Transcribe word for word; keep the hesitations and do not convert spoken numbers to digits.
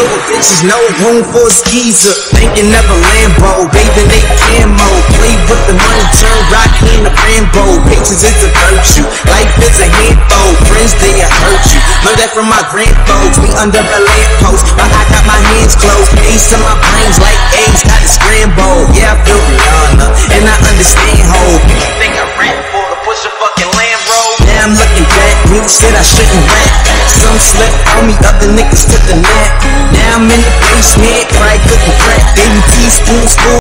with bitches, no room for a skeezer. Thinking of a Lambo, bathing they camo. Play with the money, turn rock in the Rambo. Patience is a virtue, life is a handful. Friends, they hurt you. Learned that from my grandfolks. We under the lamppost, but I got my hands closed. Ace in my brains like Ace, got it scrambled. Yeah, I feel Rihanna, and I understand hope. You think I rap for to push a fucking Land Rover? Now I'm looking back, you said I shouldn't rap. Some slept on me, other niggas took a nap. Now I'm in the basement, cry cooking crack. Baby teaspoon, spoon.